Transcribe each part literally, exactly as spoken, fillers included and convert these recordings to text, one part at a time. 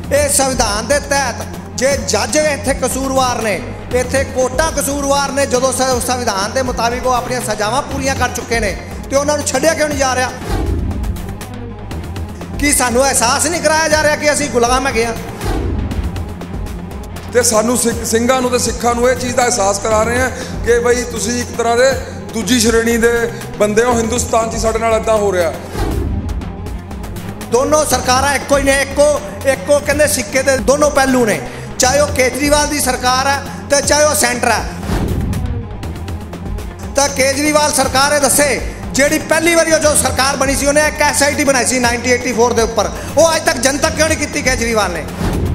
ਇਹ ਸੰਵਿਧਾਨ ਦੇ ਤਹਿਤ ਜੇ ਜੱਜ ਇੱਥੇ ਕਸੂਰਵਾਰ ਨੇ, ਇੱਥੇ ਕੋਟਾਂ ਕਸੂਰਵਾਰ ਨੇ, ਜਦੋਂ ਸੰਵਿਧਾਨ ਦੇ ਮੁਤਾबिक ਉਹ ਆਪਣੀਆਂ ਸਜ਼ਾਵਾਂ ਪੂਰੀਆਂ ਕਰ ਚੁੱਕੇ ਨੇ ਤੇ ਉਹਨਾਂ ਨੂੰ ਛੱਡਿਆ ਕਿਉਂ ਨਹੀਂ ਜਾ ਰਿਹਾ? ਕੀ ਸਾਨੂੰ ਅਹਿਸਾਸ ਨਹੀਂ ਕਰਾਇਆ ਜਾ ਰਿਹਾ ਕਿ ਅਸੀਂ ਗੁਲਾਮ ਹੈਗੇ ਆ? ਤੇ ਸਾਨੂੰ ਸਿੰਘਾਂ ਨੂੰ ਤੇ ਸਿੱਖਾਂ ਨੂੰ ਇਹ ਚੀਜ਼ ਦਾ ਅਹਿਸਾਸ ਕਰਾ ਰਹੇ ਆ ਕਿ ਬਈ ਤੁਸੀਂ ਇੱਕ ਤਰ੍ਹਾਂ ਦੇ ਦੂਜੀ ਸ਼੍ਰੇਣੀ ਦੇ ਬੰਦੇ ਹੋ। ਹਿੰਦੁਸਤਾਨ 'ਚ ਸਾਡੇ ਨਾਲ ਇੱਦਾਂ ਹੋ ਰਿਹਾ। ਦੋਨੋਂ ਸਰਕਾਰਾਂ ਇੱਕੋ ਹੀ ਨੇ, ਇੱਕੋ ਇੱਕੋ ਕਹਿੰਦੇ ਸਿੱਕੇ ਦੇ ਦੋਨੋਂ ਪਹਿਲੂ ਨੇ, ਚਾਹੇ ਉਹ ਕੇਜਰੀਵਾਲ ਦੀ ਸਰਕਾਰ ਹੈ ਤੇ ਚਾਹੇ ਉਹ ਸੈਂਟਰ ਹੈ। ਤਾਂ ਕੇਜਰੀਵਾਲ ਸਰਕਾਰ ਇਹ ਦੱਸੇ ਜਿਹੜੀ ਪਹਿਲੀ ਵਾਰੀ ਜੋ ਸਰਕਾਰ ਬਣੀ ਸੀ ਉਹਨੇ ਇੱਕ ਐਸ ਆਈ ਟੀ ਬਣਾਈ ਸੀ ਨਾਈਨਟੀਨ ਏਟੀ ਫੋਰ ਦੇ ਉੱਪਰ, ਉਹ ਅੱਜ ਤੱਕ ਜਨਤਕ ਕਿਉਂ ਨਹੀਂ ਕੀਤੀ ਕੇਜਰੀਵਾਲ ਨੇ?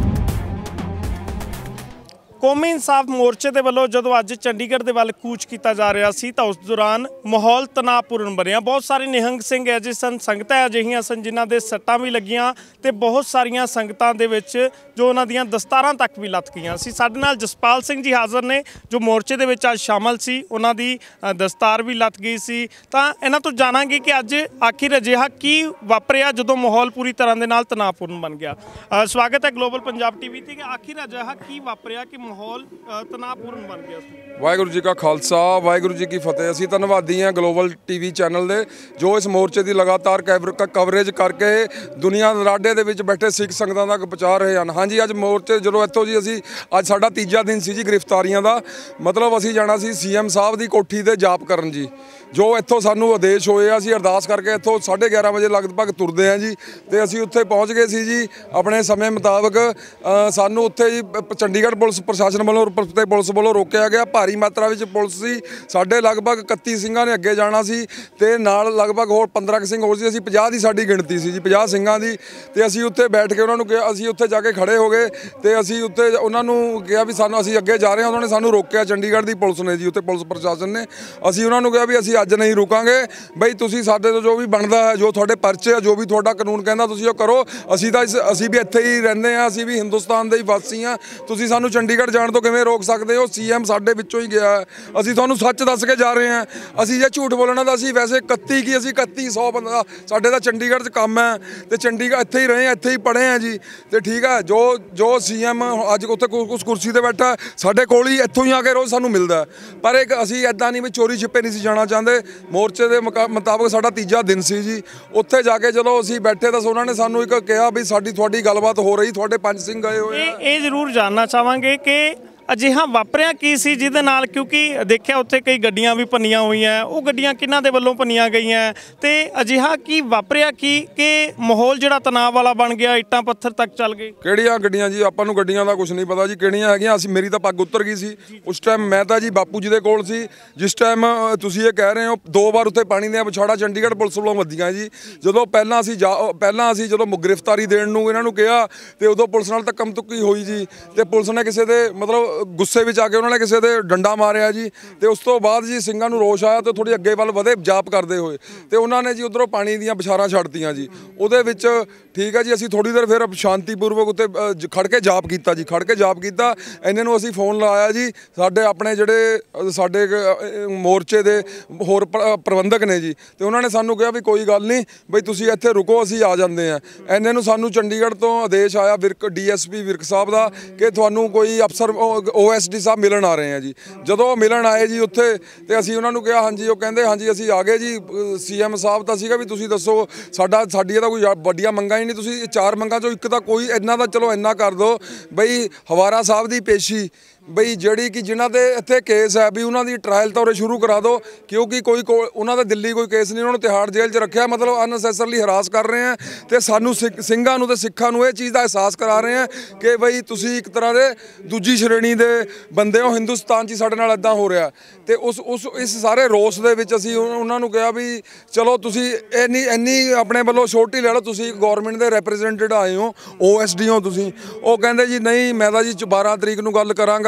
ਕੌਮੀ ਇਨਸਾਫ ਮੋਰਚੇ ਦੇ ਵੱਲੋਂ ਜਦੋਂ ਅੱਜ ਚੰਡੀਗੜ੍ਹ ਦੇ ਵੱਲ ਕੂਚ ਕੀਤਾ ਜਾ ਰਿਹਾ ਸੀ ਤਾਂ ਉਸ ਦੌਰਾਨ ਮਾਹੌਲ ਤਣਾਅਪੂਰਨ ਬਣਿਆ। ਬਹੁਤ ਸਾਰੇ ਨਿਹੰਗ ਸਿੰਘ ਅਜਿਹੇ ਸਨ, ਸੰਗਤਾਂ ਅਜਿਹੀਆਂ ਸਨ ਜਿਨ੍ਹਾਂ ਦੇ ਸੱਟਾਂ ਵੀ ਲੱਗੀਆਂ ਤੇ ਬਹੁਤ ਸਾਰੀਆਂ ਸੰਗਤਾਂ ਦੇ ਵਿੱਚ ਜੋ ਉਹਨਾਂ ਦੀਆਂ ਦਸਤਾਰਾਂ ਤੱਕ ਵੀ ਲੱਥ ਗਈਆਂ ਸੀ। ਸਾਡੇ ਨਾਲ ਜਸਪਾਲ ਸਿੰਘ ਜੀ ਹਾਜ਼ਰ ਨੇ ਜੋ ਮੋਰਚੇ ਦੇ ਵਿੱਚ ਅੱਜ ਸ਼ਾਮਲ ਸੀ, ਉਹਨਾਂ ਦੀ ਦਸਤਾਰ ਵੀ ਲੱਥ ਗਈ ਸੀ। ਤਾਂ ਇਹਨਾਂ ਤੋਂ ਜਾਣਾਂਗੇ ਕਿ ਅੱਜ ਆਖਿਰ ਅਜਿਹਾ ਕੀ ਵਾਪਰਿਆ ਜਦੋਂ ਮਾਹੌਲ ਪੂਰੀ ਤਰ੍ਹਾਂ ਦੇ ਨਾਲ ਤਣਾਅਪੂਰਨ ਬਣ ਗਿਆ। ਸਵਾਗਤ ਹੈ ਗਲੋਬਲ ਪੰਜਾਬ ਟੀਵੀ ਤੇ। ਆਖਿਰ ਅਜਿਹਾ ਕੀ ਵਾਪਰਿਆ ਕਿ ਮਾਹੌਲ ਤਣਾਅਪੂਰਨ ਬਣ ਗਿਆ ਸੀ? ਵਾਹਿਗੁਰੂ ਜੀ ਕਾ ਖਾਲਸਾ, ਵਾਹਿਗੁਰੂ ਜੀ ਕੀ ਫਤਿਹ। ਅਸੀਂ ਧੰਨਵਾਦੀ ਹਾਂ ਗਲੋਬਲ ਟੀਵੀ ਚੈਨਲ ਦੇ ਜੋ ਇਸ ਮੋਰਚੇ ਦੀ ਲਗਾਤਾਰ ਕਵਰੇਜ ਕਰਕੇ ਦੁਨੀਆ ਦਰਾਡੇ ਦੇ ਵਿੱਚ ਬੈਠੇ ਸਿੱਖ ਸੰਗਤਾਂ ਤੱਕ ਪਹੁੰਚਾ ਰਹੇ ਹਨ। ਹਾਂਜੀ, ਅੱਜ ਮੋਰਚੇ ਜਦੋਂ ਇੱਥੋਂ ਜੀ ਅਸੀਂ ਅੱਜ ਸਾਡਾ ਤੀਜਾ ਦਿਨ ਸੀ ਜੀ ਗ੍ਰਿਫਤਾਰੀਆਂ ਦਾ। ਮਤਲਬ ਅਸੀਂ ਜਾਣਾ ਸੀ ਸੀ ਐਮ ਸਾਹਿਬ ਦੀ ਕੋਠੀ ਤੇ ਜਾਪ ਕਰਨ ਜੀ, ਜੋ ਇੱਥੋਂ ਸਾਨੂੰ ਆਦੇਸ਼ ਹੋਏ ਆ। ਅਸੀਂ ਅਰਦਾਸ ਕਰਕੇ ਇੱਥੋਂ ਸਾਢੇ ਗਿਆਰਾਂ ਵਜੇ ਲਗਭਗ ਤੁਰਦੇ ਹਾਂ ਜੀ ਤੇ ਅਸੀਂ ਉੱਥੇ ਪਹੁੰਚ ਗਏ ਸੀ ਜੀ ਆਪਣੇ ਸਮੇਂ ਮੁਤਾਬਕ। ਸਾਨੂੰ ਉੱਥੇ ਜੀ ਚੰਡੀਗੜ੍ਹ ਪੁਲਿਸ ਪ੍ਰਸ਼ਾਸਨ ਵੱਲੋਂ ਤੇ ਪੁਲਿਸ ਵੱਲੋਂ ਰੋਕਿਆ ਗਿਆ। ਭਾਰੀ ਮਾਤਰਾ ਵਿੱਚ ਪੁਲਿਸ ਸੀ। ਸਾਡੇ ਲਗਭਗ ਇਕੱਤੀ ਸਿੰਘਾਂ ਨੇ ਅੱਗੇ ਜਾਣਾ ਸੀ ਤੇ ਨਾਲ ਲਗਭਗ ਹੋਰ ਪੰਦਰਾਂ ਸਿੰਘ ਹੋਰ ਸੀ। ਅਸੀਂ ਪੰਜਾਹ ਦੀ ਸਾਡੀ ਗਿਣਤੀ ਸੀ ਜੀ, ਪੰਜਾਹ ਸਿੰਘਾਂ ਦੀ। ਤੇ ਅਸੀਂ ਉੱਥੇ ਬੈਠ ਕੇ ਉਹਨਾਂ ਨੂੰ ਕਿਹਾ, ਅਸੀਂ ਉੱਥੇ ਜਾ ਕੇ ਖੜੇ ਹੋ ਗਏ ਤੇ ਅਸੀਂ ਉੱਥੇ ਉਹਨਾਂ ਨੂੰ ਕਿਹਾ ਵੀ ਸਾਨੂੰ ਅਸੀਂ ਅੱਗੇ ਜਾ ਰਹੇ ਹਾਂ। ਉਹਨਾਂ ਨੇ ਸਾਨੂੰ ਰੋਕਿਆ, ਚੰਡੀਗੜ੍ਹ ਦੀ ਪੁਲਿਸ ਨੇ ਜੀ, ਉੱਥੇ ਪੁਲਿਸ ਪ੍ਰਸ਼ਾਸਨ ਨੇ। ਅਸੀਂ ਉਹਨਾਂ ਨੂੰ ਕਿਹਾ ਵੀ ਅਸੀਂ ਅੱਜ ਨਹੀਂ ਰੁਕਾਂਗੇ ਬਈ, ਤੁਸੀਂ ਸਾਡੇ ਤੋਂ ਜੋ ਵੀ ਬਣਦਾ ਹੈ, ਜੋ ਤੁਹਾਡੇ ਪਰਚੇ ਆ, ਜੋ ਵੀ ਤੁਹਾਡਾ ਕਾਨੂੰਨ ਕਹਿੰਦਾ ਤੁਸੀਂ ਉਹ ਕਰੋ। ਅਸੀਂ ਤਾਂ ਅਸੀਂ ਵੀ ਇੱਥੇ ਹੀ ਰਹਿੰਦੇ ਹਾਂ, ਅਸੀਂ ਵੀ ਹਿੰਦੁਸਤਾਨ ਦੇ ਹੀ ਵਾਸੀ ਹਾਂ। ਤੁਸੀਂ ਸਾਨੂੰ ਚੰਡੀਗੜ੍ਹ ਜਾਣ ਤੋਂ ਕਿਵੇਂ ਰੋਕ ਸਕਦੇ ਹੋ? ਸੀ ਐਮ ਸਾਡੇ ਵਿੱਚੋਂ ਹੀ ਗਿਆ। ਅਸੀਂ ਤੁਹਾਨੂੰ ਸੱਚ ਦੱਸ ਕੇ ਜਾ ਰਹੇ ਹਾਂ। ਅਸੀਂ ਜੇ ਝੂਠ ਬੋਲਣਾ ਤਾਂ ਅਸੀਂ ਵੈਸੇ ਇਕੱਤੀ ਕੀ ਅਸੀਂ ਇਕੱਤੀ ਸੌ ਬੰਦਾ ਸਾਡੇ ਤਾਂ ਚੰਡੀਗੜ੍ਹ 'ਚ ਕੰਮ ਹੈ ਤੇ ਚੰਡੀਗੜ੍ਹ ਇੱਥੇ ਹੀ ਰਹੇ ਹਾਂ, ਇੱਥੇ ਹੀ ਪੜ੍ਹੇ ਹਾਂ ਜੀ। ਤੇ ਠੀਕ ਹੈ, ਜੋ ਜੋ ਸੀ ਐਮ ਅੱਜ ਉੱਥੇ ਉਸ ਕੁਰਸੀ ਤੇ ਬੈਠਾ ਸਾਡੇ ਕੋਲ ਹੀ ਇੱਥੋਂ ਹੀ ਆ ਕੇ ਰੋਜ਼ ਸਾਨੂੰ ਮਿਲਦਾ। ਪਰ ਇੱਕ ਅਸੀਂ ਇੱਦਾਂ ਨਹੀਂ ਵੀ ਚੋਰੀ ਛਿਪੇ ਨਹੀਂ ਸੀ ਜਾਣਾ ਚਾਹੁੰਦੇ। ਮੋਰਚੇ ਦੇ ਮੁਤਾਬਕ ਸਾਡਾ ਤੀਜਾ ਦਿਨ ਸੀ ਜੀ। ਉੱਥੇ ਜਾ ਕੇ ਜਦੋਂ ਅਸੀਂ ਬੈਠੇ ਤਾਂ ਉਹਨਾਂ ਨੇ ਸਾਨੂੰ ਇੱਕ ਕਿਹਾ ਵੀ ਸਾਡੀ ਤੁਹਾਡੀ ਗੱਲਬਾਤ ਹੋ ਰਹੀ, ਤੁਹਾਡੇ ਪੰਜ ਸਿੰਘ ਗਏ ਹੋਏ ਆ। ਇਹ ਜ਼ਰੂਰ ਜਾਣਨਾ ਚਾਹਾਂਗੇ ਕਿ ਅਜਿਹਾ ਵਾਪਰਿਆ ਕੀ ਸੀ ਜਿਹਦੇ ਨਾਲ, ਕਿਉਂਕਿ ਦੇਖਿਆ ਉੱਥੇ ਕਈ ਗੱਡੀਆਂ ਵੀ ਭੰਨੀਆਂ ਹੋਈਆਂ, ਉਹ ਗੱਡੀਆਂ ਕਿਹਨਾਂ ਦੇ ਵੱਲੋਂ ਭੰਨੀਆਂ ਗਈਆਂ ਤੇ ਅਜਿਹਾ ਕੀ ਵਾਪਰਿਆ ਕੀ ਕਿ ਮਾਹੌਲ ਜਿਹੜਾ ਤਣਾਅ ਵਾਲਾ ਬਣ ਗਿਆ, ਇੱਟਾਂ ਪੱਥਰ ਤੱਕ ਚੱਲ ਗਏ? ਕਿਹੜੀਆਂ ਗੱਡੀਆਂ ਜੀ? ਆਪਾਂ ਨੂੰ ਗੱਡੀਆਂ ਦਾ ਕੁਝ ਨਹੀਂ ਪਤਾ ਜੀ ਕਿਹੜੀਆਂ ਹੈਗੀਆਂ। ਅਸੀਂ ਮੇਰੀ ਤਾਂ ਪੱਗ ਉਤਰ ਗਈ ਸੀ ਉਸ ਟਾਈਮ। ਮੈਂ ਤਾਂ ਜੀ ਬਾਪੂ ਜੀ ਦੇ ਕੋਲ ਸੀ ਜਿਸ ਟਾਈਮ ਤੁਸੀਂ ਇਹ ਕਹਿ ਰਹੇ ਹੋ। ਦੋ ਵਾਰ ਉੱਥੇ ਪਾਣੀ ਦੀਆਂ ਵਿਛਾੜਾ ਚੰਡੀਗੜ੍ਹ ਪੁਲਿਸ ਵੱਲੋਂ ਵੱਜੀਆਂ ਜੀ। ਜਦੋਂ ਪਹਿਲਾਂ ਅਸੀਂ ਜਾ ਪਹਿਲਾਂ ਅਸੀਂ ਜਦੋਂ ਗ੍ਰਿਫਤਾਰੀ ਦੇਣ ਨੂੰ ਇਹਨਾਂ ਨੂੰ ਕਿਹਾ ਤੇ ਉਦੋਂ ਪੁਲਿਸ ਨਾਲ ਧੱਕਮ ਧੁੱਕੀ ਹੋਈ ਜੀ ਤੇ ਪੁਲਿਸ ਨੇ ਕਿਸੇ ਦੇ ਮਤਲਬ ਗੁੱਸੇ ਵਿੱਚ ਆ ਕੇ ਉਹਨਾਂ ਨੇ ਕਿਸੇ ਦੇ ਡੰਡਾ ਮਾਰਿਆ ਜੀ। ਤੇ ਉਸ ਤੋਂ ਬਾਅਦ ਜੀ ਸਿੰਘਾਂ ਨੂੰ ਰੋਸ਼ ਆਇਆ ਤੇ ਥੋੜੀ ਅੱਗੇ ਵੱਲ ਵਧੇ ਜਾਪ ਕਰਦੇ ਹੋਏ ਤੇ ਉਹਨਾਂ ਨੇ ਜੀ ਉਧਰੋਂ ਪਾਣੀ ਦੀਆਂ ਬਸ਼ਾਰਾਂ ਛੱਡਤੀਆਂ ਜੀ। ਉਹਦੇ ਵਿੱਚ ਠੀਕ ਹੈ ਜੀ, ਅਸੀਂ ਥੋੜੀ ਦੇਰ ਫਿਰ ਸ਼ਾਂਤੀਪੂਰਵਕ ਉੱਤੇ ਖੜ ਕੇ ਜਾਪ ਕੀਤਾ ਜੀ, ਖੜ ਕੇ ਜਾਪ ਕੀਤਾ। ਇਹਨਾਂ ਨੂੰ ਅਸੀਂ ਫੋਨ ਲਾਇਆ ਜੀ, ਸਾਡੇ ਆਪਣੇ ਜਿਹੜੇ ਸਾਡੇ ਮੋਰਚੇ ਦੇ ਹੋਰ ਪ੍ਰਬੰਧਕ ਨੇ ਜੀ, ਤੇ ਉਹਨਾਂ ਨੇ ਸਾਨੂੰ ਕਿਹਾ ਵੀ ਕੋਈ ਗੱਲ ਨਹੀਂ ਬਈ ਤੁਸੀਂ ਇੱਥੇ ਰੁਕੋ, ਅਸੀਂ ਆ ਜਾਂਦੇ ਹਾਂ। ਇਹਨਾਂ ਨੂੰ ਸਾਨੂੰ ਚੰਡੀਗੜ੍ਹ ਤੋਂ ਆਦੇਸ਼ ਆਇਆ Virk D S P Virk sahib ਦਾ ਕਿ ਤੁਹਾਨੂੰ ਕੋਈ ਅਫਸਰ ਓ ਐਸ ਡੀ ਸਾਹਿਬ ਮਿਲਣ ਆ ਰਹੇ ਆ ਜੀ। ਜਦੋਂ ਮਿਲਣ ਆਏ ਜੀ ਉੱਥੇ ਤੇ ਅਸੀਂ ਉਹਨਾਂ ਨੂੰ ਕਿਹਾ ਹਾਂਜੀ, ਉਹ ਕਹਿੰਦੇ ਹਾਂਜੀ ਅਸੀਂ ਆ ਗਏ ਜੀ। ਸੀ ਐਮ ਸਾਹਿਬ ਤਾਂ ਸੀਗਾ ਵੀ ਤੁਸੀਂ ਦੱਸੋ ਸਾਡਾ ਸਾਡੀਆਂ ਤਾਂ ਕੋਈ ਵੱਡੀਆਂ ਮੰਗਾਂ ਹੀ ਨਹੀਂ, ਤੁਸੀਂ ਚਾਰ ਮੰਗਾਂ ਚੋਂ ਇੱਕ ਤਾਂ ਕੋਈ ਇੰਨਾ ਦਾ ਚਲੋ ਇੰਨਾ ਕਰ ਦਿਓ ਬਈ ਹਵਾਰਾ ਸਾਹਿਬ ਦੀ ਪੇਸ਼ੀ ਬਈ ਜਿਹੜੀ ਕਿ ਜਿਨ੍ਹਾਂ ਦੇ ਇੱਥੇ ਕੇਸ ਹੈ ਵੀ ਉਹਨਾਂ ਦੀ ਟਰਾਇਲ ਤਾਂ ਉਰੇ ਸ਼ੁਰੂ ਕਰਾ ਦਿਓ, ਕਿਉਂਕਿ ਕੋਈ ਉਹਨਾਂ ਦਾ ਦਿੱਲੀ ਕੋਈ ਕੇਸ ਨਹੀਂ, ਉਹਨਾਂ ਨੂੰ ਤਿਹਾੜ ਜੇਲ੍ਹ 'ਚ ਰੱਖਿਆ, ਮਤਲਬ ਅਨਨੈਸੈਸਰਲੀ ਹਰਾਸ ਕਰ ਰਹੇ ਆ। ਤੇ ਸਾਨੂੰ ਸਿੰਘਾਂ ਨੂੰ ਤੇ ਸਿੱਖਾਂ ਨੂੰ ਇਹ ਚੀਜ਼ ਦਾ ਅਹਿਸਾਸ ਕਰਾ ਰਹੇ ਆ ਕਿ ਬਈ ਤੁਸੀਂ ਇੱਕ ਤਰ੍ਹਾਂ ਦੇ ਦੂਜੀ ਸ਼੍ਰੇਣੀ ਦੇ ਬੰਦੇ ਹੋ। ਹਿੰਦੁਸਤਾਨ 'ਚ ਸਾਡੇ ਨਾਲ ਇੱਦਾਂ ਹੋ ਰਿਹਾ। ਤੇ ਉਸ ਉਸ ਇਸ ਸਾਰੇ ਰੋਸ ਦੇ ਵਿੱਚ ਅਸੀਂ ਉਹਨਾਂ ਨੂੰ ਕਿਹਾ ਵੀ ਚਲੋ ਤੁਸੀਂ ਇੰਨੀ ਇੰਨੀ ਆਪਣੇ ਵੱਲੋਂ ਛੋਟੀ ਲੈ ਲਓ, ਤੁਸੀਂ ਗੌਰਮੈਂਟ ਦੇ ਰਿਪਰੈਜ਼ੈਂਟੇਟਿਵ ਆਏ ਹੋ, ਓ ਐਸ ਡੀ ਹੋ ਤੁਸੀਂ। ਉਹ ਕਹਿੰਦੇ ਜੀ ਨਹੀਂ, ਮੈਂ ਤਾਂ ਜੀ ਬਾਰਾਂ ਤਰੀਕ ਨੂੰ ਗੱਲ ਕਰਾਂਗਾ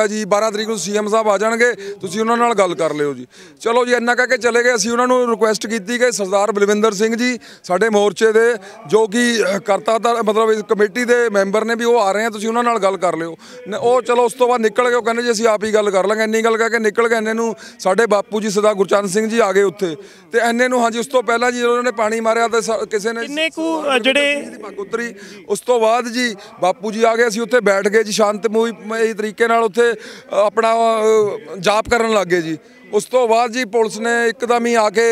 ਹੈਗਾ ਜੀ, ਬਾਰਾਂ ਤਰੀਕ ਨੂੰ ਸੀਐਮ ਸਾਹਿਬ ਆ ਜਾਣਗੇ, ਤੁਸੀਂ ਉਹਨਾਂ ਨਾਲ ਗੱਲ ਕਰ ਲਿਓ ਜੀ। ਚਲੋ ਜੀ ਇੰਨਾ ਕਹਿ ਕੇ ਚਲੇ ਗਏ। ਅਸੀਂ ਉਹਨਾਂ ਨੂੰ ਰਿਕੁਐਸਟ ਕੀਤੀ ਕਿ ਸਰਦਾਰ ਬਲਵਿੰਦਰ ਸਿੰਘ ਜੀ ਸਾਡੇ ਮੋਰਚੇ ਦੇ ਜੋ ਕਿ ਕਰਤਾ ਤਾਂ ਮਤਲਬ ਇਸ ਕਮੇਟੀ ਦੇ ਮੈਂਬਰ ਨੇ ਵੀ ਉਹ ਆ ਰਹੇ ਆ, ਤੁਸੀਂ ਉਹਨਾਂ ਨਾਲ ਗੱਲ ਕਰ ਲਿਓ। ਉਹ ਚਲੋ ਉਸ ਤੋਂ ਬਾਅਦ ਨਿਕਲ ਗਏ, ਉਹ ਕਹਿੰਦੇ ਜੀ ਅਸੀਂ ਆਪ ਹੀ ਗੱਲ ਕਰ ਲਾਂਗੇ। ਇੰਨੀ ਗੱਲ ਕਹਿ ਕੇ ਨਿਕਲ ਗਏ। ਇੰਨੇ ਨੂੰ ਸਾਡੇ ਬਾਪੂ ਜੀ ਸਰਦਾਰ ਗੁਰਚਰਨ ਸਿੰਘ ਜੀ ਆ ਗਏ ਉੱਥੇ, ਤੇ ਇੰਨੇ ਨੂੰ ਹਾਂਜੀ ਉਸ ਤੋਂ ਪਹਿਲਾਂ ਜੀ ਉਹਨਾਂ ਨੇ ਪਾਣੀ ਮਾਰਿਆ ਤੇ ਕਿਸੇ ਨੇ ਕਿੰਨੇ ਕੁ ਜਿਹੜੇ ਪੱਗ ਉਤਰੀ। ਉਸ ਤੋਂ ਬਾਅਦ ਜੀ ਬਾਪੂ ਜੀ ਆ ਗਏ, ਅਸੀਂ ਉੱਥੇ ਬੈਠ ਗਏ ਜੀ ਸ਼ਾਂਤਮਈ ਤਰੀਕੇ ਨਾਲ ਉੱਥੇ ਆਪਣਾ ਜਾਪ ਕਰਨ ਲੱਗ ਗਏ ਜੀ। ਉਸ ਤੋਂ ਬਾਅਦ ਜੀ ਪੁਲਿਸ ਨੇ ਇੱਕਦਮ ਹੀ ਆ ਕੇ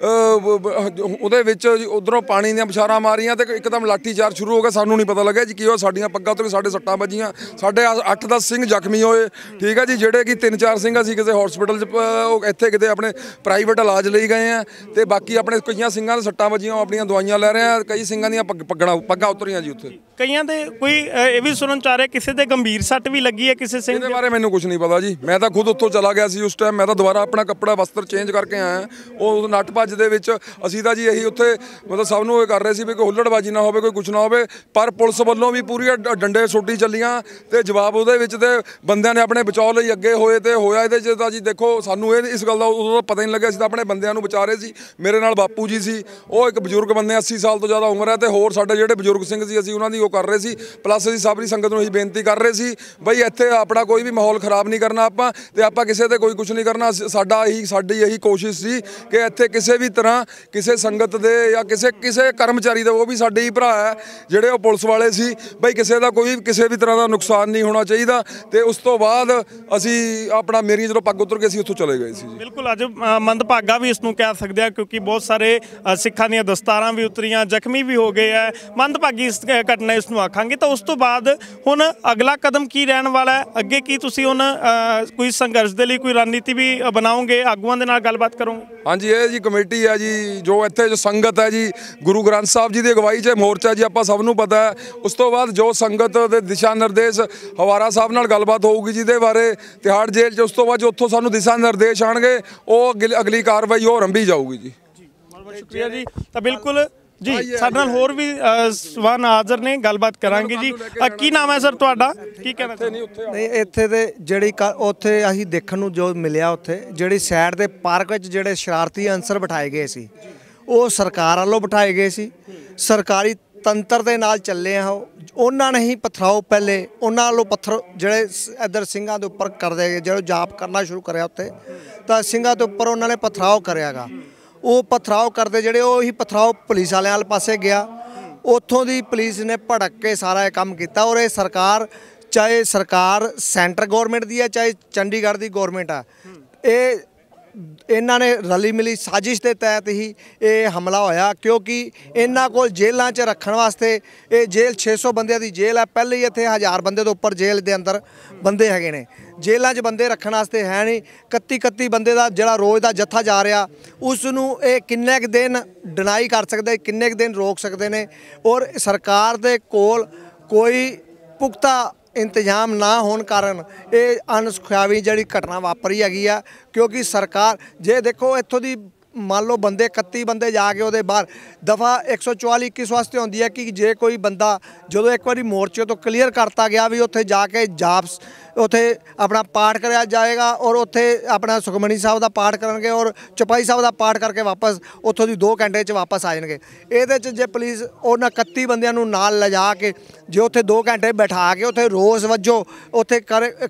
ਉਹਦੇ ਵਿੱਚ ਉਧਰੋਂ ਪਾਣੀ ਦੀਆਂ ਬੁਛਾਰਾਂ ਮਾਰੀਆਂ ਤੇ ਇੱਕਦਮ ਲਾਠੀ ਚਾਰਜ ਸ਼ੁਰੂ ਹੋ ਗਿਆ। ਸਾਨੂੰ ਨਹੀਂ ਪਤਾ ਲੱਗਿਆ ਜੀ ਕੀ ਉਹ ਸਾਡੀਆਂ ਪੱਗਾਂ ਤੋਂ ਸਾਡੇ ਸੱਟਾਂ ਵੱਜੀਆਂ। ਸਾਡੇ ਅੱਠ ਦਸ ਸਿੰਘ ਜ਼ਖਮੀ ਹੋਏ, ਠੀਕ ਹੈ ਜੀ, ਜਿਹੜੇ ਕਿ ਤਿੰਨ ਚਾਰ ਸਿੰਘ ਅਸੀਂ ਕਿਸੇ ਹਸਪੀਟਲ 'ਚ ਉਹ ਇੱਥੇ ਕਿਤੇ ਆਪਣੇ ਪ੍ਰਾਈਵੇਟ ਇਲਾਜ ਲਈ ਗਏ ਆ, ਤੇ ਬਾਕੀ ਆਪਣੇ ਕਈਆਂ ਸਿੰਘਾਂ ਦੇ ਸੱਟਾਂ ਵੱਜੀਆਂ, ਉਹ ਆਪਣੀਆਂ ਦਵਾਈਆਂ ਲੈ ਰਹੇ ਆ। ਕਈ ਸਿੰਘਾਂ ਦੀਆਂ ਪੱਗ ਪੱਗਾਂ ਪੱਗਾਂ ਉਤਰੀਆਂ ਜੀ ਉੱਥੇ। ਕਈਆਂ ਦੇ ਕੋਈ ਇਹ ਵੀ ਸੁਣਨ ਚ ਆ ਰਿਹਾ ਕਿਸੇ ਦੇ ਗੰਭੀਰ ਸੱਟ ਵੀ ਲੱਗੀ ਹੈ ਕਿਸੇ ਸਿੰਘ ਦੇ? ਇਹਦੇ ਬਾਰੇ ਮੈਨੂੰ ਕੁਝ ਨਹੀਂ ਪਤਾ ਜੀ, ਮੈਂ ਤਾਂ ਖੁਦ ਉੱਥੋਂ ਚਲਾ ਗਿਆ ਸੀ ਉਸ ਟਾਈਮ। ਮੈਂ ਤਾਂ ਦੁਬਾਰਾ ਆਪਣਾ ਕੱਪੜਾ ਵਸਤਰ ਚੇਂਜ ਕਰਕੇ ਆਇਆ। ਉਹ ਨੱਠ ਭੱਜ ਦੇ ਵਿੱਚ ਅਸੀਂ ਤਾਂ ਜੀ ਇਹੀ ਉੱਥੇ ਮਤਲਬ ਸਭ ਨੂੰ ਇਹ ਕਰ ਰਹੇ ਸੀ ਵੀ ਕੋਈ ਹੁੱਲੜਬਾਜੀ ਨਾ ਹੋਵੇ, ਕੋਈ ਕੁਝ ਨਾ ਹੋਵੇ, ਪਰ ਪੁਲਿਸ ਵੱਲੋਂ ਵੀ ਪੂਰੀਆਂ ਡੰਡੇ ਛੋਟੀ ਚੱਲੀਆਂ ਤੇ ਜਵਾਬ ਉਹਦੇ ਵਿੱਚ ਤੇ ਬੰਦਿਆਂ ਨੇ ਆਪਣੇ ਬਚਾਅ ਲਈ ਅੱਗੇ ਹੋਏ ਤੇ ਹੋਇਆ। ਇਹਦੇ 'ਚ ਤਾਂ ਜੀ ਦੇਖੋ ਸਾਨੂੰ ਇਹ ਇਸ ਗੱਲ ਦਾ ਉਦੋਂ ਪਤਾ ਹੀ ਨਹੀਂ ਲੱਗਿਆ। ਅਸੀਂ ਤਾਂ ਆਪਣੇ ਬੰਦਿਆਂ ਨੂੰ ਬਚਾ ਰਹੇ ਸੀ। ਮੇਰੇ ਨਾਲ ਬਾਪੂ ਜੀ ਸੀ, ਉਹ ਇੱਕ ਬਜ਼ੁਰਗ ਬੰਦੇ ਅੱਸੀ ਸਾਲ ਤੋਂ ਜ਼ਿਆਦਾ ਉਮਰ ਹੈ, ਤੇ ਹੋਰ ਸਾਡੇ ਜਿਹੜੇ ਬਜ਼ੁਰਗ ਸਿੰਘ ਸੀ ਅਸੀਂ ਉਹਨਾਂ ਦੀ ਉਹ ਕਰ ਰਹੇ ਸੀ। ਪਲੱਸ ਅਸੀਂ ਸਾਰੀ ਸੰਗਤ ਨੂੰ ਇਹੀ ਬੇਨਤੀ ਕਰ ਰਹੇ ਸੀ ਬਈ ਇੱਥੇ ਆਪਣਾ ਕੋਈ ਵੀ ਮਾਹੌਲ ਖਰਾਬ ਨਹੀਂ ਕਰਨਾ ਆਪਾਂ, ਤੇ ਆਪਾਂ ਕਿਸੇ ਤੇ ਕੋਈ ਕੁਝ ਨਹੀਂ ਕਰਨਾ। ਸਾਡਾ ਇਹੀ ਸਾਡੀ ਇਹੀ ਕੋਸ਼ਿਸ਼ ਸੀ ਕਿ ਇੱਥੇ ਕਿਸੇ ਵੀ ਤਰ੍ਹਾਂ ਕਿਸੇ ਸੰਗਤ ਦੇ ਜਾਂ ਕਿਸੇ ਕਿਸੇ ਕਰਮਚਾਰੀ ਦਾ, ਉਹ ਵੀ ਸਾਡੇ ਹੀ ਭਰਾ ਹੈ ਜਿਹੜੇ ਉਹ ਪੁਲਿਸ ਵਾਲੇ ਸੀ, ਬਈ ਕਿਸੇ ਦਾ ਕੋਈ ਕਿਸੇ ਵੀ ਤਰ੍ਹਾਂ ਦਾ ਨੁਕਸਾਨ ਨਹੀਂ ਹੋਣਾ ਚਾਹੀਦਾ। ਤੇ ਉਸ ਤੋਂ ਬਾਅਦ ਅਸੀਂ ਆਪਣਾ ਮੇਰੀ ਜਦੋਂ ਪੱਗ ਉਤਰ ਕੇ ਅਸੀਂ ਉੱਥੋਂ ਚਲੇ ਗਏ ਸੀ ਜੀ। ਬਿਲਕੁਲ ਅੱਜ ਮੰਦਭਾਗਾ ਵੀ ਇਸ ਨੂੰ ਕਹਿ ਸਕਦੇ ਆ, ਕਿਉਂਕਿ ਬਹੁਤ ਸਾਰੇ ਸਿੱਖਾਂ ਦੀਆਂ ਦਸਤਾਰਾਂ ਵੀ ਉਤਰੀਆਂ, ਜ਼ਖਮੀ ਵੀ ਹੋ ਗਏ ਹੈ। ਮੰਦਭਾਗੀ ਇਸ ਘਟਨਾ ਇਸ ਨੂੰ ਆਖਾਂਗੇ। ਤਾਂ ਉਸ ਤੋਂ ਬਾਅਦ ਹੁਣ ਅਗਲਾ ਕਦਮ ਕੀ ਰਹਿਣ ਵਾਲਾ ਹੈ? ਅੱਗੇ ਕੀ ਤੁਸੀਂ ਹੁਣ ਕੋਈ ਸੰਘਰਸ਼ ਦੇ ਲਈ ਕੋਈ ਰਣਨੀਤੀ ਵੀ ਬਣਾਓਗੇ, ਆਗੂਆਂ ਦੇ ਨਾਲ ਗੱਲਬਾਤ ਕਰੋਗੇ? ਹਾਂਜੀ, ਇਹ ਜੀ ਕਮੇਟੀ ਹੈ ਜੀ, ਜੋ ਇੱਥੇ ਜੋ ਸੰਗਤ ਹੈ ਜੀ, ਗੁਰੂ ਗ੍ਰੰਥ ਸਾਹਿਬ ਜੀ ਦੀ ਅਗਵਾਈ 'ਚ ਮੋਰਚਾ ਜੀ, ਆਪਾਂ ਸਭ ਨੂੰ ਪਤਾ ਹੈ। ਉਸ ਤੋਂ ਬਾਅਦ ਜੋ ਸੰਗਤ ਦੇ ਦਿਸ਼ਾ ਨਿਰਦੇਸ਼ ਹਵਾਰਾ ਸਾਹਿਬ ਨਾਲ ਗੱਲਬਾਤ ਹੋਊਗੀ ਜਿਹਦੇ ਬਾਰੇ ਤਿਹਾੜ ਜੇਲ੍ਹ 'ਚ, ਉਸ ਤੋਂ ਬਾਅਦ ਜੋ ਉੱਥੋਂ ਸਾਨੂੰ ਦਿਸ਼ਾ ਨਿਰਦੇਸ਼ ਆਉਣਗੇ ਉਹ ਅਗਲੀ ਕਾਰਵਾਈ ਉਹ ਆਰੰਭੀ ਜਾਊਗੀ ਜੀ। ਬਹੁਤ ਬਹੁਤ ਸ਼ੁਕਰੀਆ ਜੀ। ਤਾਂ ਬਿਲਕੁਲ ਜੀ ਸਾਡੇ ਨਾਲ ਹੋਰ ਵੀ ਸਵਾਨ ਹਾਜ਼ਰ ਨੇ, ਗੱਲਬਾਤ ਕਰਾਂਗੇ ਜੀ। ਕੀ ਨਾਮ ਹੈ ਸਰ ਤੁਹਾਡਾ, ਕੀ ਕਹਿਣਾ ਚਾਹੁੰਦੇ? ਨਹੀਂ ਇੱਥੇ ਦੇ ਜਿਹੜੀ ਉੱਥੇ ਅਸੀਂ ਦੇਖਣ ਨੂੰ ਜੋ ਮਿਲਿਆ, ਉੱਥੇ ਜਿਹੜੀ ਸਾਈਡ ਦੇ ਪਾਰਕ ਵਿੱਚ ਜਿਹੜੇ ਸ਼ਰਾਰਤੀ ਅਨਸਰ ਬਿਠਾਏ ਗਏ ਸੀ, ਉਹ ਸਰਕਾਰ ਵੱਲੋਂ ਬਿਠਾਏ ਗਏ ਸੀ। ਸਰਕਾਰੀ ਤੰਤਰ ਦੇ ਨਾਲ ਚੱਲੇ ਆ ਉਹ। ਉਹਨਾਂ ਨੇ ਹੀ ਪਥਰਾਓ ਪਹਿਲੇ ਉਹਨਾਂ ਵੱਲੋਂ ਪੱਥਰ ਜਿਹੜੇ ਇੱਧਰ ਸਿੰਘਾਂ ਦੇ ਉੱਪਰ ਕਰਦੇ ਗਏ, ਜਿਹੜੇ ਜਾਪ ਕਰਨਾ ਸ਼ੁਰੂ ਕਰਿਆ ਉੱਥੇ, ਤਾਂ ਸਿੰਘਾਂ ਦੇ ਉੱਪਰ ਉਹਨਾਂ ਨੇ ਪਥਰਾਓ ਕਰਿਆਗਾ। ਉਹ ਪਥਰਾਓ ਕਰਦੇ ਜਿਹੜੇ ਉਹ ਹੀ ਪਥਰਾਓ ਪੁਲਿਸ ਵਾਲਿਆਂ ਵਾਲੇ ਪਾਸੇ ਗਿਆ। ਉੱਥੋਂ ਦੀ ਪੁਲਿਸ ਨੇ ਭੜਕ ਕੇ ਸਾਰਾ ਇਹ ਕੰਮ ਕੀਤਾ। ਔਰ ਇਹ ਸਰਕਾਰ, ਚਾਹੇ ਸਰਕਾਰ ਸੈਂਟਰ ਗੌਰਮੈਂਟ ਦੀ ਹੈ ਚਾਹੇ ਚੰਡੀਗੜ੍ਹ ਦੀ ਗੌਰਮੈਂਟ ਆ, ਇਹ ਇਹਨਾਂ ਨੇ ਰਲੀ ਮਿਲੀ ਸਾਜ਼ਿਸ਼ ਦੇ ਤਹਿਤ ਹੀ ਇਹ ਹਮਲਾ ਹੋਇਆ। ਕਿਉਂਕਿ ਇਹਨਾਂ ਕੋਲ ਜੇਲ੍ਹਾਂ 'ਚ ਰੱਖਣ ਵਾਸਤੇ ਇਹ ਜੇਲ੍ਹ ਛੇ ਸੌ ਬੰਦਿਆਂ ਦੀ ਜੇਲ੍ਹ ਹੈ। ਪਹਿਲੇ ਹੀ ਇੱਥੇ ਹਜ਼ਾਰ ਬੰਦੇ ਤੋਂ ਉੱਪਰ ਜੇਲ੍ਹ ਦੇ ਅੰਦਰ ਬੰਦੇ ਹੈਗੇ ਨੇ। ਜੇਲ੍ਹਾਂ 'ਚ ਬੰਦੇ ਰੱਖਣ ਵਾਸਤੇ ਹੈ ਨਹੀਂ। ਇਕੱਤੀ ਇਕੱਤੀ ਬੰਦੇ ਦਾ ਜਿਹੜਾ ਰੋਜ਼ ਦਾ ਜੱਥਾ ਜਾ ਰਿਹਾ, ਉਸ ਨੂੰ ਇਹ ਕਿੰਨੇ ਕੁ ਦਿਨ ਡਿਨਾਈ ਕਰ ਸਕਦੇ, ਕਿੰਨੇ ਕੁ ਦਿਨ ਰੋਕ ਸਕਦੇ ਨੇ। ਔਰ ਸਰਕਾਰ ਦੇ ਕੋਲ ਕੋਈ ਪੁਖਤਾ ਇੰਤਜ਼ਾਮ ਨਾ ਹੋਣ ਕਾਰਨ ਇਹ ਅਣਸੁਖਾਵੀ ਜਿਹੜੀ ਘਟਨਾ ਵਾਪਰੀ ਹੈਗੀ ਆ। ਕਿਉਂਕਿ ਸਰਕਾਰ ਜੇ ਦੇਖੋ ਇੱਥੋਂ ਦੀ ਮੰਨ ਲਓ ਬੰਦੇ ਇਕੱਤੀ ਬੰਦੇ ਜਾ ਕੇ ਉਹਦੇ ਬਾਹਰ ਦਫਾ ਇੱਕ ਸੌ ਚੁਆਲੀ ਇੱਕੀ ਵਾਸਤੇ ਹੁੰਦੀ ਹੈ ਕਿ ਜੇ ਕੋਈ ਬੰਦਾ ਜਦੋਂ ਇੱਕ ਵਾਰੀ ਮੋਰਚੇ ਤੋਂ ਕਲੀਅਰ ਕਰਤਾ ਗਿਆ ਵੀ ਉੱਥੇ ਜਾ ਕੇ ਜਾਪ ਉੱਥੇ ਆਪਣਾ ਪਾਠ ਕਰਿਆ ਜਾਏਗਾ, ਔਰ ਉੱਥੇ ਆਪਣਾ ਸੁਖਮਨੀ ਸਾਹਿਬ ਦਾ ਪਾਠ ਕਰਨਗੇ ਔਰ ਚੌਪਾਈ ਸਾਹਿਬ ਦਾ ਪਾਠ ਕਰਕੇ ਵਾਪਸ ਉੱਥੋਂ ਦੀ ਦੋ ਘੰਟੇ 'ਚ ਵਾਪਸ ਆ ਜਾਣਗੇ। ਇਹਦੇ 'ਚ ਜੇ ਪੁਲਿਸ ਉਹਨਾਂ ਇਕੱਤੀ ਬੰਦਿਆਂ ਨੂੰ ਨਾਲ ਲਿਜਾ ਕੇ ਜੇ ਉੱਥੇ ਦੋ ਘੰਟੇ ਬਿਠਾ ਕੇ ਉੱਥੇ ਰੋਜ਼ ਵਜੋਂ ਉੱਥੇ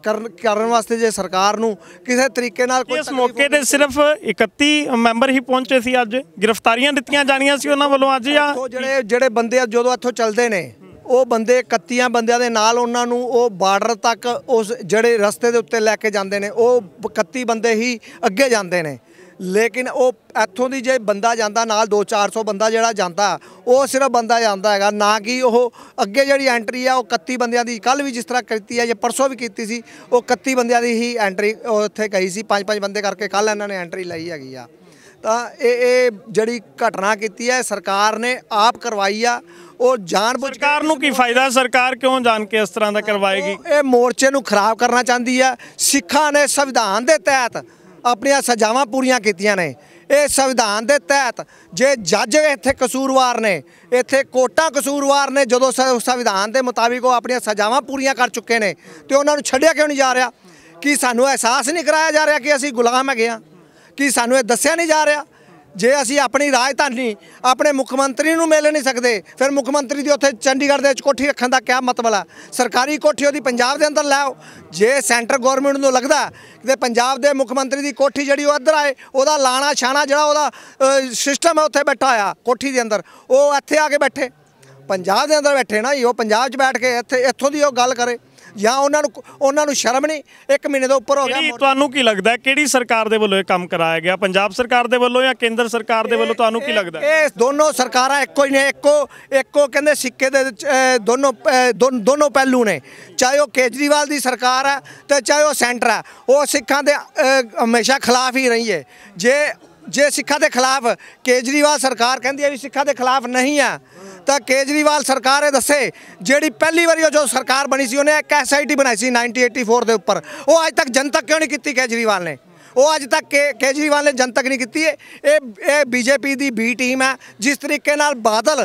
ਕਰਨ ਵਾਸਤੇ ਜੇ ਸਰਕਾਰ ਨੂੰ ਕਿਸੇ ਤਰੀਕੇ ਨਾਲ ਕੋਈ ਇਸ ਮੌਕੇ 'ਤੇ ਸਿਰਫ ਇਕੱਤੀ ਮੈਂਬਰ ਹੀ ਪਹੁੰਚੇ ਸੀ। ਅੱਜ ਗ੍ਰਿਫਤਾਰੀਆਂ ਦਿੱਤੀਆਂ ਜਾਣੀਆਂ ਸੀ ਉਹਨਾਂ ਵੱਲੋਂ ਅੱਜ, ਜਾਂ ਜਿਹੜੇ ਜਿਹੜੇ ਬੰਦੇ ਜਦੋਂ ਇੱਥੋਂ ਚੱਲਦੇ ਨੇ ਉਹ ਬੰਦੇ ਇਕੱਤੀਆਂ ਬੰਦਿਆਂ ਦੇ ਨਾਲ ਉਹਨਾਂ ਨੂੰ ਉਹ ਬਾਰਡਰ ਤੱਕ ਉਸ ਜਿਹੜੇ ਰਸਤੇ ਦੇ ਉੱਤੇ ਲੈ ਕੇ ਜਾਂਦੇ ਨੇ, ਉਹ ਇਕੱਤੀ ਬੰਦੇ ਹੀ ਅੱਗੇ ਜਾਂਦੇ ਨੇ। ਲੇਕਿਨ ਉਹ ਇੱਥੋਂ ਦੀ ਜੇ ਬੰਦਾ ਜਾਂਦਾ ਨਾਲ ਦੋ ਚਾਰ ਸੌ ਬੰਦਾ ਜਿਹੜਾ ਜਾਂਦਾ, ਉਹ ਸਿਰਫ ਬੰਦਾ ਜਾਂਦਾ ਹੈਗਾ, ਨਾ ਕਿ ਉਹ ਅੱਗੇ ਜਿਹੜੀ ਐਂਟਰੀ ਆ ਉਹ ਇਕੱਤੀ ਬੰਦਿਆਂ ਦੀ ਕੱਲ੍ਹ ਵੀ ਜਿਸ ਤਰ੍ਹਾਂ ਕੀਤੀ ਹੈ ਜਾਂ ਪਰਸੋਂ ਵੀ ਕੀਤੀ ਸੀ, ਉਹ ਇਕੱਤੀ ਬੰਦਿਆਂ ਦੀ ਹੀ ਐਂਟਰੀ ਉੱਥੇ ਗਈ ਸੀ। ਪੰਜ ਪੰਜ ਬੰਦੇ ਕਰਕੇ ਕੱਲ੍ਹ ਇਹਨਾਂ ਨੇ ਐਂਟਰੀ ਲਈ ਹੈਗੀ ਆ। ਤਾਂ ਇਹ ਇਹ ਜਿਹੜੀ ਘਟਨਾ ਕੀਤੀ ਹੈ ਸਰਕਾਰ ਨੇ ਆਪ ਕਰਵਾਈ ਆ। ਉਹ ਜਾਣਬੁੱਝ ਕੇ ਸਰਕਾਰ ਨੂੰ ਕੀ ਫਾਇਦਾ? ਸਰਕਾਰ ਕਿਉਂ ਜਾਣ ਕੇ ਇਸ ਤਰ੍ਹਾਂ ਦਾ ਕਰਵਾਏਗੀ? ਇਹ ਮੋਰਚੇ ਨੂੰ ਖਰਾਬ ਕਰਨਾ ਚਾਹੁੰਦੀ ਹੈ। ਸਿੱਖਾਂ ਨੇ ਸੰਵਿਧਾਨ ਦੇ ਤਹਿਤ ਆਪਣੀਆਂ ਸਜ਼ਾਵਾਂ ਪੂਰੀਆਂ ਕੀਤੀਆਂ ਨੇ। ਇਹ ਸੰਵਿਧਾਨ ਦੇ ਤਹਿਤ ਜੇ ਜੱਜ ਇੱਥੇ ਕਸੂਰਵਾਰ ਨੇ, ਇੱਥੇ ਕੋਰਟਾਂ ਕਸੂਰਵਾਰ ਨੇ, ਜਦੋਂ ਸੰਵਿਧਾਨ ਦੇ ਮੁਤਾਬਿਕ ਉਹ ਆਪਣੀਆਂ ਸਜ਼ਾਵਾਂ ਪੂਰੀਆਂ ਕਰ ਚੁੱਕੇ ਨੇ, ਤੇ ਉਹਨਾਂ ਨੂੰ ਛੱਡਿਆ ਕਿਉਂ ਨਹੀਂ ਜਾ ਰਿਹਾ? कि सानू एहसास नहीं कराया जा रहा कि असी गुलाम है, कि सानू ये दस्या नहीं जा रहा। जे असी अपनी राजधानी अपने मुख मंत्री नूं मिल नहीं सकते, फिर मुख मंत्री दी उत्थे चंडीगढ़ दे कोठी रखने का क्या मतलब है? सरकारी कोठी उहदी पंजाब दे अंदर लाओ। जे सेंटर गौरमेंट नूं लगदा कि पंजाब दे मुख मंत्री दी कोठी जिहड़ी ओह इधर आए, ओहदा लाना छाना जिहड़ा ओहदा सिस्टम है उत्थे बैठा होया कोठी दे अंदर, ओह इत्थे आके बैठे पंजाब दे अंदर बैठे ना जी, ओह पंजाब च बैठ के इत्थे इत्थों दी ओह गल करे ਜਾਂ ਉਹਨਾਂ ਨੂੰ ਉਹਨਾਂ ਨੂੰ ਸ਼ਰਮ ਨਹੀਂ? ਇੱਕ ਮਹੀਨੇ ਤੋਂ ਉੱਪਰ ਹੋ ਗਿਆ। ਤੁਹਾਨੂੰ ਕੀ ਲੱਗਦਾ ਕਿਹੜੀ ਸਰਕਾਰ ਦੇ ਵੱਲੋਂ ਇਹ ਕੰਮ ਕਰਾਇਆ ਗਿਆ, ਪੰਜਾਬ ਸਰਕਾਰ ਦੇ ਵੱਲੋਂ ਜਾਂ ਕੇਂਦਰ ਸਰਕਾਰ ਦੇ ਵੱਲੋਂ? ਤੁਹਾਨੂੰ ਕੀ ਲੱਗਦਾ? ਇਹ ਦੋਨੋਂ ਸਰਕਾਰਾਂ ਇੱਕੋ ਹੀ ਨੇ, ਇੱਕੋ ਇੱਕੋ ਕਹਿੰਦੇ ਸਿੱਕੇ ਦੇ ਦੋਨੋਂ ਦੋਨੋਂ ਪਹਿਲੂ ਨੇ। ਚਾਹੇ ਉਹ ਕੇਜਰੀਵਾਲ ਦੀ ਸਰਕਾਰ ਹੈ ਤੇ ਚਾਹੇ ਉਹ ਸੈਂਟਰ ਹੈ, ਉਹ ਸਿੱਖਾਂ ਦੇ ਹਮੇਸ਼ਾ ਖਿਲਾਫ ਹੀ ਰਹੀ ਹੈ। ਜੇ ਜੇ ਸਿੱਖਾਂ ਦੇ ਖਿਲਾਫ ਕੇਜਰੀਵਾਲ ਸਰਕਾਰ ਕਹਿੰਦੀ ਹੈ ਵੀ ਸਿੱਖਾਂ ਦੇ ਖਿਲਾਫ ਨਹੀਂ ਆ, ਤਾਂ ਕੇਜਰੀਵਾਲ ਸਰਕਾਰ ਇਹ ਦੱਸੇ ਜਿਹੜੀ ਪਹਿਲੀ ਵਾਰੀ ਉਹ ਜੋ ਸਰਕਾਰ ਬਣੀ ਸੀ ਉਹਨੇ ਇੱਕ ਐਸ ਆਈ ਟੀ ਬਣਾਈ ਸੀ ਨਾਈਨਟੀ ਏਟੀ ਫੋਰ ਦੇ ਉੱਪਰ, ਉਹ ਅੱਜ ਤੱਕ ਜਨਤਕ ਕਿਉਂ ਨਹੀਂ ਕੀਤੀ ਕੇਜਰੀਵਾਲ ਨੇ? ਉਹ ਅੱਜ ਤੱਕ ਕੇ ਕੇਜਰੀਵਾਲ ਨੇ ਜਨਤਕ ਨਹੀਂ ਕੀਤੀ। ਇਹ ਇਹ ਬੀਜੇਪੀ ਦੀ ਬੀ ਟੀਮ ਹੈ। ਜਿਸ ਤਰੀਕੇ ਨਾਲ ਬਾਦਲ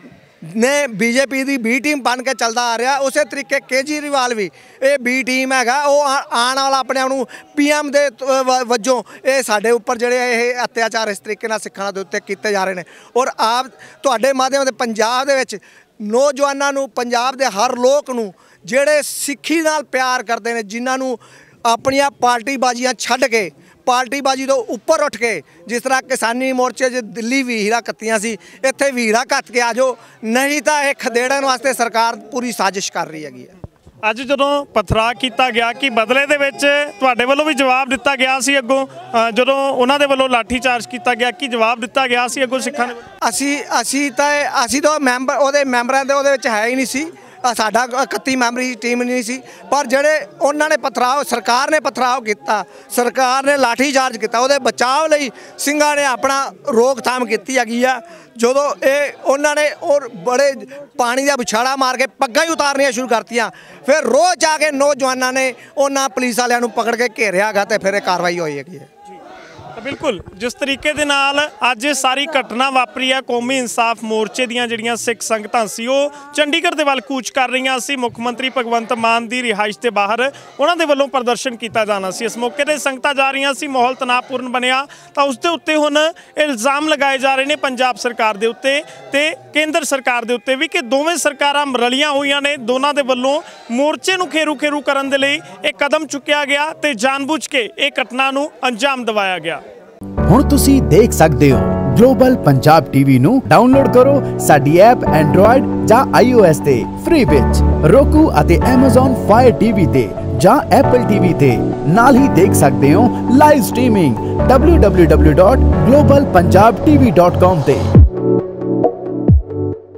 ने बीजेपी की बी टीम बन के चलता आ रहा, उस तरीके केजरीवाल भी ये बी टीम है। आने वाला अपने आप पी एम दे वजों ये साढ़े उपर जोड़े अत्याचार इस तरीके सिखाना के उत्ते किए जा रहे हैं। और आप तुहाडे माध्यम से पंजाब दे नौजवानों नूं, पंजाब दे हर लोक नूं जिहड़े सिੱਖੀ नाल प्यार करते हैं, जिन्होंने अपनियां पार्टीबाजियां छड्ड के पार्टीबाजी तो उपर उठ के, जिस तरह किसानी मोर्चे च दिल्ली वीरा कत्तियां सी, इत्थे वीरा कत्त के आ जाओ, नहीं तो यह खदेड़न वास्ते सरकार पूरी साजिश कर रही हैगी। ਅੱਜ ਜਦੋਂ ਪਥਰਾ ਕੀਤਾ ਗਿਆ ਕਿ ਬਦਲੇ ਦੇ ਵਿੱਚ ਤੁਹਾਡੇ ਵੱਲੋਂ ਵੀ ਜਵਾਬ ਦਿੱਤਾ ਗਿਆ ਸੀ, ਅੱਗੋਂ ਜਦੋਂ ਉਹਨਾਂ ਦੇ ਵੱਲੋਂ ਲਾਠੀ ਚਾਰਜ ਕੀਤਾ ਗਿਆ ਕਿ ਜਵਾਬ ਦਿੱਤਾ ਗਿਆ ਸੀ ਅੱਗੋਂ ਸਿੱਖਾਂ ਨੇ? ਅਸੀਂ ਅਸੀਂ ਤਾਂ ਅਸੀਂ ਤਾਂ ਮੈਂਬਰ ਉਹਦੇ ਮੈਂਬਰਾਂ ਦੇ ਉਹਦੇ ਵਿੱਚ ਹੈ ਹੀ ਨਹੀਂ ਸੀ। ਸਾਡਾ ਇਕੱਤੀ ਮੈਂਬਰੀ ਟੀਮ ਨਹੀਂ ਸੀ, ਪਰ ਜਿਹੜੇ ਉਹਨਾਂ ਨੇ ਪਥਰਾਓ, ਸਰਕਾਰ ਨੇ ਪਥਰਾਓ ਕੀਤਾ, ਸਰਕਾਰ ਨੇ ਲਾਠੀ ਚਾਰਜ ਕੀਤਾ, ਉਹਦੇ ਬਚਾਅ ਲਈ ਸਿੰਘਾਂ ਨੇ ਆਪਣਾ ਰੋਕਥਾਮ ਕੀਤੀ ਹੈਗੀ ਆ। ਜਦੋਂ ਇਹ ਉਹਨਾਂ ਨੇ ਔਰ ਬੜੇ ਪਾਣੀ ਦਾ ਵਿਛਾੜਾ ਮਾਰ ਕੇ ਪੱਗਾਂ ਹੀ ਉਤਾਰਨੀਆਂ ਸ਼ੁਰੂ ਕਰਤੀਆਂ, ਫਿਰ ਰੋਜ਼ ਜਾ ਕੇ ਨੌਜਵਾਨਾਂ ਨੇ ਉਹਨਾਂ ਪੁਲਿਸ ਵਾਲਿਆਂ ਨੂੰ ਪਕੜ ਕੇ ਘੇਰਿਆ ਗਾ ਤੇ ਫਿਰ ਇਹ ਕਾਰਵਾਈ ਹੋਈ ਹੈਗੀ ਹੈ। बिल्कुल जिस तरीके दे नाल अज सारी घटना वापरी है, कौमी इंसाफ मोर्चे दीयां जिहड़ियां सिख संगतां सी ओह चंडीगढ़ दे वल कूच कर रहीआं सी। मुख मंत्री भगवंत मान दी रिहाइश के बाहर उन्हां दे वल्लों प्रदर्शन किया जाना सी। इस मौके ते संगतां जा रहीआं सी, माहौल तनावपूर्ण बनिया, तां उस दे उत्ते हुण इल्जाम लगाए जा रहे ने पंजाब सरकार दे उत्ते ते केंद्र सरकार दे उत्ते भी कि दोवें सरकारां रलियां होईआं ने। दोनां दे वल्लों मोर्चे नूं खेरू खेरू करन दे लई इह कदम चुक्या गया ते जानबूझ के इह घटना नूं अंजाम दिवाया गया। ਹੁਣ ਤੁਸੀਂ ਦੇਖ ਸਕਦੇ ਹੋ ਗਲੋਬਲ ਪੰਜਾਬ ਟੀਵੀ ਨੂੰ ਡਾਊਨਲੋਡ ਕਰੋ ਸਾਡੀ ਐਪ ਐਂਡਰੋਇਡ ਜਾਂ ਆਈਓਐਸ ਤੇ ਫ੍ਰੀ ਵਿੱਚ, roku ਅਤੇ Amazon Fire T V ਤੇ ਜਾਂ Apple T V ਤੇ। ਨਾਲ ਹੀ ਦੇਖ ਸਕਦੇ ਹੋ live streaming w w w dot global punjab t v dot com ਤੇ।